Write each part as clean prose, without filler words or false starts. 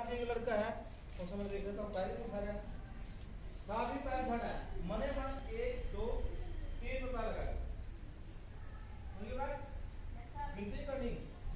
एक लड़का है उस समय देख रहे तो पैर भी उठा रहा है, काफी पैर फटा है, मने मन 1 2 3 रुपया लगा मुझे बात गिनती करनी।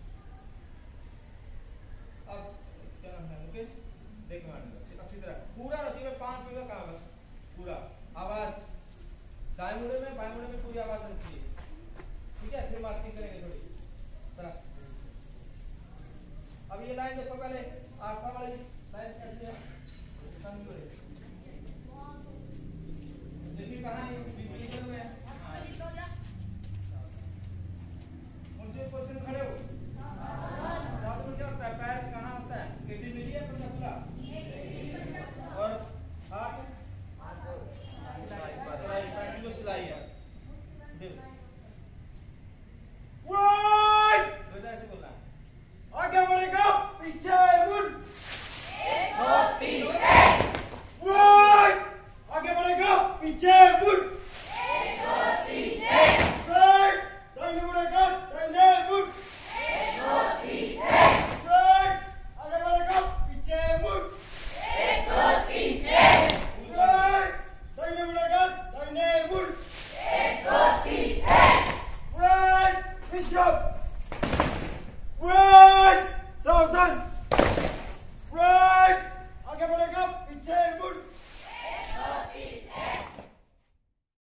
अब क्या नाम है मुकेश, देख अच्छी तरह पूरा रखिए 5 मिनट का बस पूरा आवाज दाएं मुड़े में बाएं मुड़े में पूरी आवाज रखिए, ठीक है। फिर मार्किंग करेंगे थोड़ी तरह। अब ये लाइन देखो पहले आस्था वाली लाइन कैसी है,